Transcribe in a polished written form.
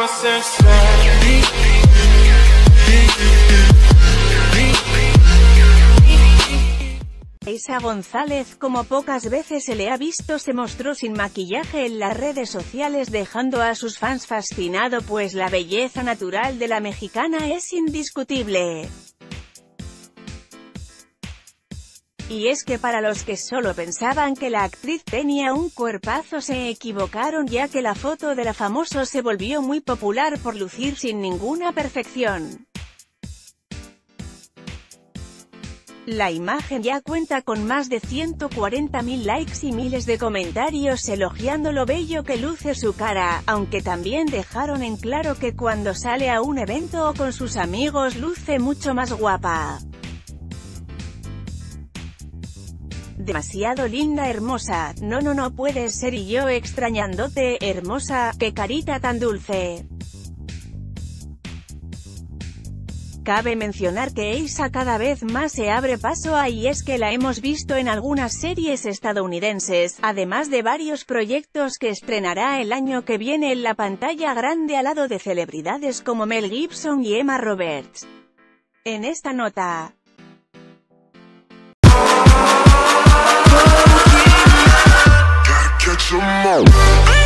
Isa González, como pocas veces se le ha visto, se mostró sin maquillaje en las redes sociales, dejando a sus fans fascinados, pues la belleza natural de la mexicana es indiscutible. Y es que para los que solo pensaban que la actriz tenía un cuerpazo se equivocaron, ya que la foto de la famosa se volvió muy popular por lucir sin ninguna perfección. La imagen ya cuenta con más de 140.000 likes y miles de comentarios elogiando lo bello que luce su cara, aunque también dejaron en claro que cuando sale a un evento o con sus amigos luce mucho más guapa. Demasiado linda, hermosa, no puedes ser, y yo extrañándote, hermosa, qué carita tan dulce. Cabe mencionar que Isa cada vez más se abre paso y es que la hemos visto en algunas series estadounidenses, además de varios proyectos que estrenará el año que viene en la pantalla grande al lado de celebridades como Mel Gibson y Emma Roberts. En esta nota, catch 'em all.